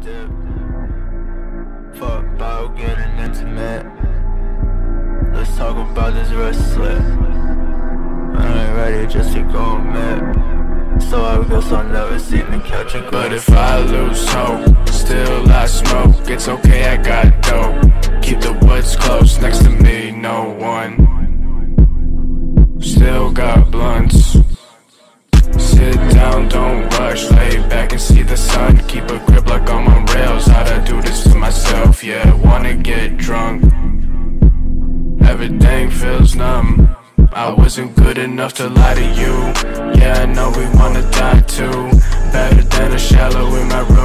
dip. Fuck about getting intimate. Let's talk about this wrist slip. I ain't ready just to go admit. So I guess I'll never see me catch a glimpse. But if I lose hope, still I smoke. It's okay, I got dope. Keep the woods close, next to me, no one. Still got blunts. Sit down, don't rush, lay back and see the sun. Keep a grip like I'm on rails, how to do this to myself, yeah. Wanna get drunk, everything feels numb. I wasn't good enough to lie to you. Yeah, I know we wanna die too. Better than a shallow in my room.